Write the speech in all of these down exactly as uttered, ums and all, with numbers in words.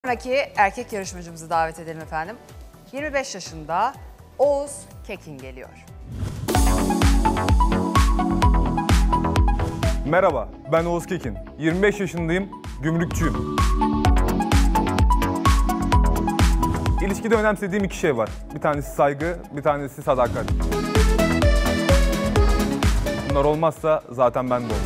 Sonraki erkek yarışmacımızı davet edelim efendim. yirmi beş yaşında Oğuz Kekin geliyor. Merhaba, ben Oğuz Kekin. yirmi beş yaşındayım, gümrükçüyüm. İlişkide önemsediğim iki şey var. Bir tanesi saygı, bir tanesi sadakat. Bunlar olmazsa zaten ben de olmam.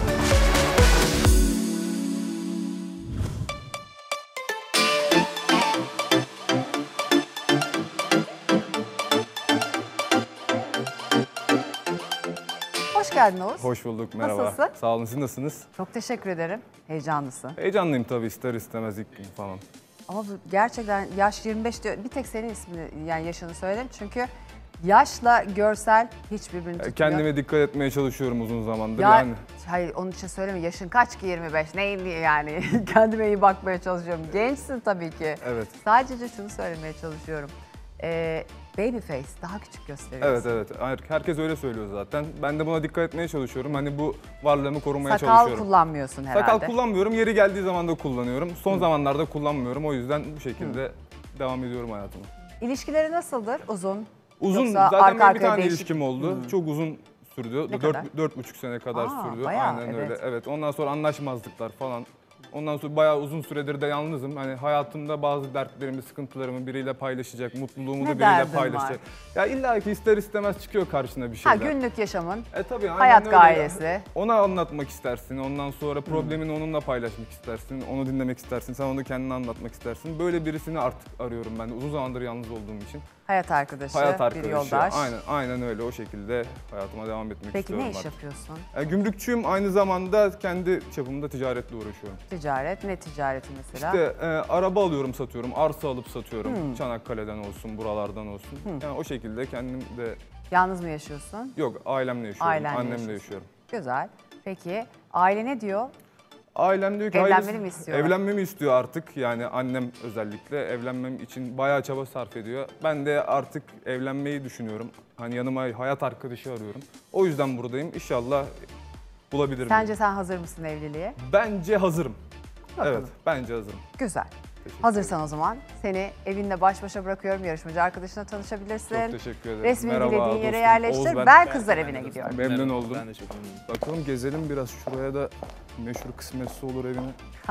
Hoş geldin Oğuz. Hoş bulduk, merhaba. Nasılsın? Sağ olun, siz nasılsınız? Çok teşekkür ederim. Heyecanlısın. Heyecanlıyım tabii, ister istemez ilk gün falan. Ama bu gerçekten yaş yirmi beş diyor. Bir tek senin ismini, yani yaşını söyledim. Çünkü yaşla görsel hiç birbirini tutmuyor. Kendime dikkat etmeye çalışıyorum uzun zamandır Ya, yani. Hayır, onun için söyleme. Yaşın kaç ki yirmi beş? Neyin diye yani? Kendime iyi bakmaya çalışıyorum. Gençsin tabii ki. Evet. Sadece şunu söylemeye çalışıyorum. Ee, Babyface daha küçük gösteriyorsun. Evet evet, herkes öyle söylüyor zaten. Ben de buna dikkat etmeye çalışıyorum. Hani bu varlığımı korumaya Sakal çalışıyorum. kullanmıyorsun herhalde. Sakal kullanmıyorum, yeri geldiği zaman da kullanıyorum. Son Hı. zamanlarda kullanmıyorum, o yüzden bu şekilde Hı. devam ediyorum hayatıma. İlişkileri nasıldır? Uzun? Uzun, Yoksa zaten arka benim bir tane değişik... ilişkim oldu. Hı. Çok uzun sürdü. Ne Dört, kadar? dört buçuk sene kadar Aa, sürdü. bayağı, Aynen evet. öyle. Evet. Ondan sonra anlaşmazlıklar falan. Ondan sonra bayağı uzun süredir de yalnızım. Hani hayatımda bazı dertlerimi, sıkıntılarımı biriyle paylaşacak, mutluluğumu Ne da biriyle derdin paylaşacak. var? Ya illa ki ister istemez çıkıyor karşına bir Ha, şeyler. günlük yaşamın, E tabii, aynen hayat öyle. gayesi. Ona anlatmak istersin, ondan sonra problemini hmm. onunla paylaşmak istersin, onu dinlemek istersin, sen onu kendine anlatmak istersin. Böyle birisini artık arıyorum ben de uzun zamandır yalnız olduğum için. Hayat arkadaşı, Hayat arkadaşı, bir yoldaş. Aynen, aynen öyle, o şekilde hayatıma devam etmek Peki, istiyorum. Peki ne iş artık. yapıyorsun? E, gümrükçüyüm, aynı zamanda kendi çapımda ticaretle uğraşıyorum. Ticaret, ne ticareti mesela? İşte e, araba alıyorum, satıyorum, arsa alıp satıyorum. Hmm. Çanakkale'den olsun, buralardan olsun. Hmm. Yani o şekilde kendim de... Yalnız mı yaşıyorsun? Yok, ailemle yaşıyorum, Ailenle annemle yaşıyorsun. yaşıyorum. Güzel. Peki, aile ne diyor? Ailem diyor ki evlenmeni mi istiyor? Evlenmemi istiyor artık, yani annem özellikle evlenmem için bayağı çaba sarf ediyor. Ben de artık evlenmeyi düşünüyorum. Hani yanıma hayat arkadaşı arıyorum. O yüzden buradayım. İnşallah bulabilirim. Sence yani. Sen hazır mısın evliliğe? Bence hazırım. Bakalım. Evet, bence hazırım. Güzel. Hazırsan o zaman seni evinle baş başa bırakıyorum. Yarışmacı arkadaşına tanışabilirsin. Çok teşekkür ederim. Resmini Merhaba, dilediğin dostum. yere yerleştir. Oğuz, ben, ben kızlar ben evine ben gidiyorum. Memnun Merhaba, oldum. Ben de çok memnunum. Bakalım gezelim biraz, şuraya da meşhur kısmetse olur evine.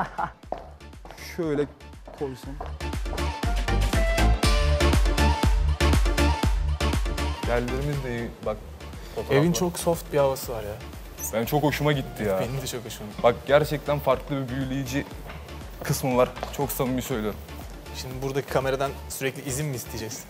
Şöyle koysam. Yerlerimiz de iyi, bak. Evin çok soft bir havası var ya. Ben çok hoşuma gitti ya. Benim de çok hoşuma gitti. Bak gerçekten farklı bir büyüleyici kısmı var. Çok samimi söylüyorum. Şimdi buradaki kameradan sürekli izin mi isteyeceğiz?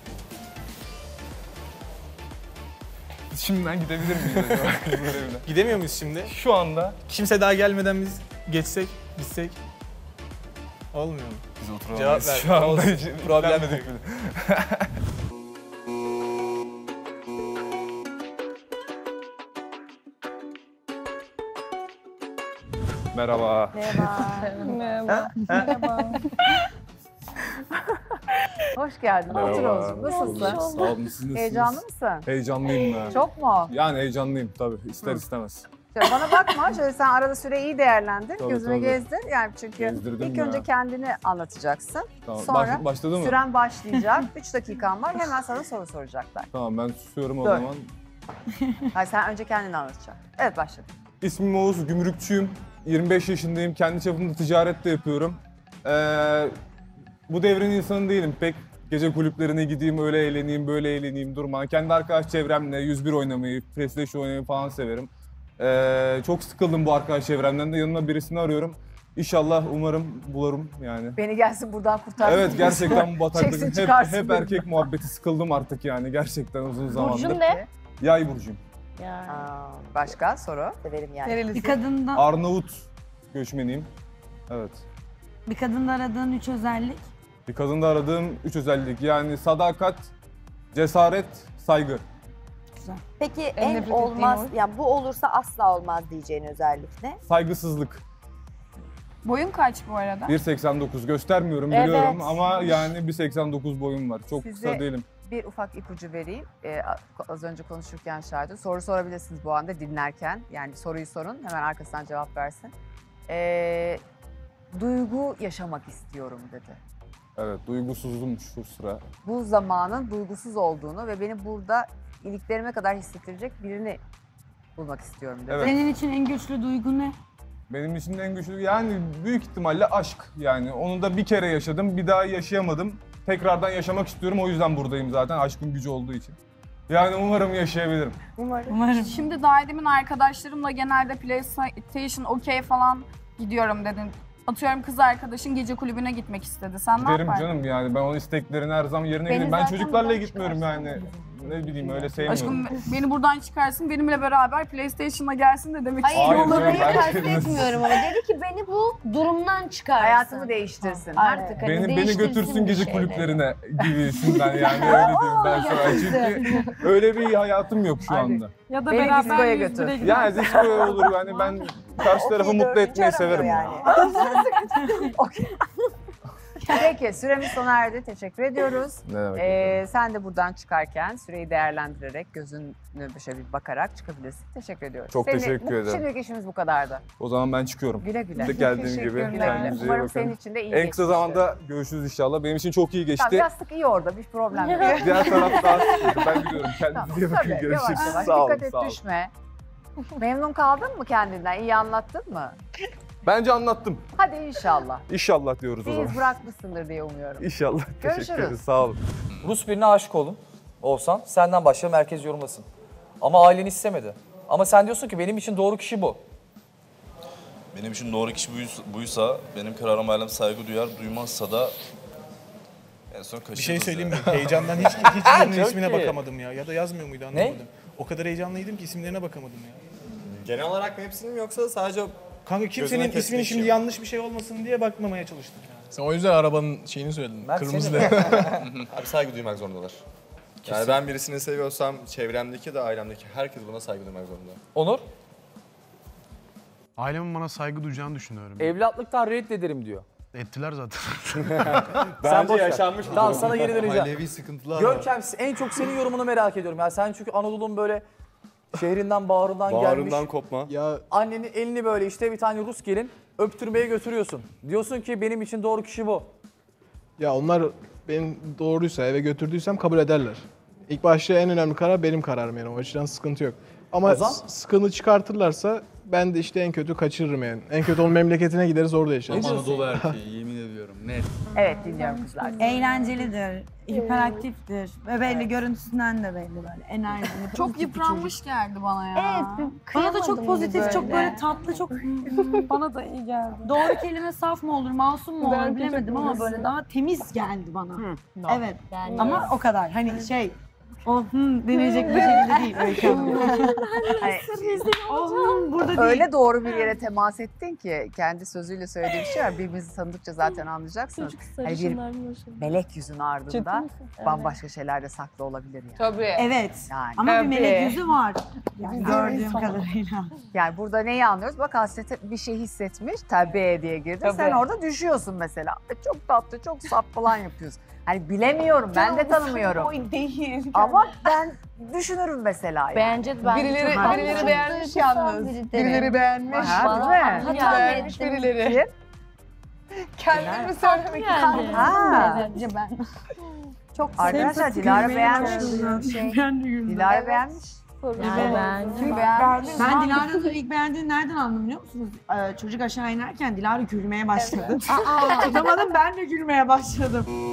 Şimdiden gidebilir miyiz acaba kızlar evine? Gidemiyor muyuz şimdi? Şu anda Kimse daha gelmeden biz geçsek, gitsek olmuyor mu? biz oturamayız. Cevap ver. Şu anda Olsun. hiç Problem ilgilenmedik değil. bile. Merhaba. Merhaba. Merhaba. Hoş geldin. Merhaba. Otur Oğuz'um. Nasılsın? Sağ olun, siz nasılsınız? Heyecanlı mısın? Heyecanlıyım ben. Çok mu? Yani heyecanlıyım tabii, ister Hı. istemez. Şöyle bana bakma. Şöyle sen arada süreyi iyi değerlendir. Tabii, Gözüme tabii. gezdir. Yani çünkü Gezdirdim ilk ya. önce kendini anlatacaksın. Tamam. Sonra Baş- başladı mı? süren başlayacak. üç dakikan var. Hemen sana soru soracaklar. Tamam, ben susuyorum o Dur. zaman. Hayır, sen önce kendini anlatacaksın. Evet, başladı. İsmim Oğuz, gümrükçüyüm. yirmi beş yaşındayım, kendi çapımda ticaret de yapıyorum. Ee, bu devrin insanı değilim pek. Gece kulüplerine gideyim, öyle eğleneyim, böyle eğleneyim, durma. Kendi arkadaş çevremle yüz bir oynamayı, PlayStation oynamayı falan severim. Ee, çok sıkıldım bu arkadaş çevremden de, yanıma birisini arıyorum. İnşallah, umarım bulurum yani. Beni gelsin buradan kurtarsın. Evet, gerçekten bu bataklık. Çeksin, Hep, çıkarsın hep beni. erkek muhabbeti, sıkıldım artık yani gerçekten uzun zamandır. Burcun ne? Yay burcuyum. Yani. Aa, başka soru? Severim yani. Nerelisin? Bir kadında Arnavut göçmeniyim. Evet. bir kadında aradığın üç özellik. Bir kadında aradığım üç özellik, yani sadakat, cesaret, saygı. Güzel. Peki En en, nefret olmaz, ettiğin yani bu olursa asla olmaz diyeceğin özellik ne? Saygısızlık. Boyun kaç bu arada? bir seksen dokuz göstermiyorum Evet. biliyorum ama yani bir seksen dokuz boyum var. Çok Size- kısa değilim. Bir ufak ipucu vereyim. Ee, az önce konuşurken şahit. Soru sorabilirsiniz bu anda dinlerken. Yani soruyu sorun, hemen arkasından cevap versin. Ee, duygu yaşamak istiyorum dedi. Evet, duygusuzum şu sıra. Bu zamanın duygusuz olduğunu ve beni burada iliklerime kadar hissettirecek birini bulmak istiyorum dedi. Evet. Senin için en güçlü duygu ne? Benim için en güçlü yani büyük ihtimalle aşk. Yani onu da bir kere yaşadım, bir daha yaşayamadım. Tekrardan yaşamak istiyorum, o yüzden buradayım zaten aşkın gücü olduğu için. Yani umarım yaşayabilirim. Umarım. Şimdi daha demin arkadaşlarımla genelde PlayStation, okey falan gidiyorum dedin. Atıyorum kız arkadaşın gece kulübüne gitmek istedi. Sen ne Giderim yapardın? canım yani ben onun isteklerini her zaman yerine Beni getiririm. Ben zaten çocuklarla buradan gitmiyorum yani. Ne bileyim öyle sevmiyorum. Aşkım beni buradan çıkarsın, benimle beraber PlayStation'a gelsin de demek Hayır, Hayır, istiyorum. yollamayı canım, ben- kastetmiyorum ama dedi ki beni bu durumdan çıkarsın. Hayatımı değiştirsin. Artık hani Beni, beni değiştirsin götürsün bir gece şeyleri. kulüplerine gibisinden yani öyle diyeyim ben sana. Çünkü öyle bir hayatım yok şu Hadi. anda. Ya da Beni beraber diskoya yüz götür. bire gidelim. Yani disco olur yani ben karşı tarafı Okey, mutlu dördüncü etmeyi aramıyor severim. yani. Peki süremiz sona erdi. Teşekkür ediyoruz. Ne demek? Ee, sen de buradan çıkarken süreyi değerlendirerek, gözünü şöyle bir bakarak çıkabilirsin. Teşekkür ediyoruz. Çok teşekkür bu, ederim. Şimdilik işimiz bu kadardı. O zaman ben çıkıyorum. Güle güle. Bir de geldiğim Teşekkür gibi. ederim. Kendinize iyi Umarım bakın. senin için de iyi En kısa geçmiştir. zamanda görüşürüz inşallah. Benim için çok iyi geçti. Tamam, yastık iyi orada. Bir problem yok. Diğer taraf daha sıkıntı. Ben gidiyorum. Tamam, Kendinize iyi bakın. tabii, Görüşürüz. yavaş yavaş. Sağ olun. Dikkat et, sağ olun. düşme. Memnun kaldın mı kendinden? İyi anlattın mı? Bence anlattım. Hadi inşallah. İnşallah diyoruz o Bir zaman. iz bırakmışsındır diye umuyorum. İnşallah. Teşekkür Görüşürüz. ederiz. Sağ olun. Rus birine aşık olun olsan senden başlayalım herkes yorumlasın. Ama ailen istemedi. Ama sen diyorsun ki benim için doğru kişi bu. Benim için doğru kişi buysa, buysa benim kararıma ailem saygı duyar, duymazsa da en son kaçırırız. Bir şey söyleyeyim mi? yani. Heyecandan hiç hiçbirinin Çok ismine iyi. bakamadım ya. Ya da yazmıyor muydu anlamadım. O kadar heyecanlıydım ki isimlerine bakamadım ya. Genel olarak mı hepsini mi yoksa sadece Kanka kimsenin Gözüne ismini kesmiş şimdi yok. yanlış bir şey olmasın diye bakmamaya çalıştım. Sen o yüzden arabanın şeyini söyledin. Ben Kırmızı seni- abi saygı duymak zorundalar. Yani ben birisini seviyorsam çevremdeki de ailemdeki herkes buna saygı duymak zorunda. Onur, Ailemin bana saygı duyacağını düşünüyorum. evlatlıktan reddederim diyor. Ettiler zaten. Sen boş ver. Tamam sana geri döneceğim. Ailevi sıkıntılar var. Görkem en çok senin yorumunu merak ediyorum. Ya sen çünkü Anadolu'nun böyle şehrinden bağrından gelmiş. Bağrımdan kopma. Ya Annenin elini böyle işte bir tane Rus gelin öptürmeye götürüyorsun. Diyorsun ki benim için doğru kişi bu. ya onlar benim doğruysa eve götürdüysem kabul ederler. İlk başta en önemli karar benim kararım yani o açıdan sıkıntı yok. Ama O zaman- s- sıkıntı çıkartırlarsa ben de işte en kötü kaçırırım yani. En kötü onun memleketine gideriz orada yaşarız. Anadolu erkeği yemin ediyorum net. Evet, dinliyorum kızlar. Eğlencelidir, hiperaktiftir ve belli görüntüsünden de belli böyle enerjili. Çok pozitif bir çocuk. yıpranmış geldi bana ya. Evet, bana da çok pozitif, çok böyle tatlı, çok Bana da iyi geldi. doğru kelime saf mı olur, masum mu olur Ben bilemedim ama teşekkür böyle daha temiz geldi bana. Evet, Yani ama o kadar. Hani şey, o hı deneyecek bir şekilde değil Öykü Hanım. Hani, O hı burada değil. öyle doğru bir yere temas ettin ki kendi sözüyle söylediği bir şey var. Birbirinizi tanıdıkça zaten anlayacaksınız. Hani bir melek yüzün ardında bambaşka şeyler de saklı olabilir yani. Tabii. Evet, Yani. ama bir Tabii. melek yüzü var. Yani gördüğüm kadarıyla. Yani burada neyi anlıyoruz? Bak hasrete bir şey hissetmiş, tabii diye girdin. Sen Tabii. orada düşüyorsun mesela. Çok tatlı, çok saf falan yapıyorsun. Hani bilemiyorum, ben de tanımıyorum. Oy değil. Ama ben düşünürüm mesela yani. bence ben Birileri, çok birileri çok beğenmiş duygusal yalnız. biri derim. Birileri beğenmiş. Ha, değil mi? Hata Beğenmiş ettim. birileri. Kendimi söylemek Yani. Ha. Bence ben. Çok Arkadaşlar Dilara beğenmiş. Şey, ben de gülmem. Dilara beğenmiş. Yani ben Kim beğenmiş? Ben Dilara'nın ilk beğendiğini nereden anladım biliyor musunuz? Ee, çocuk aşağı inerken Dilara gülmeye başladı. Tutamadım, ben de gülmeye başladım.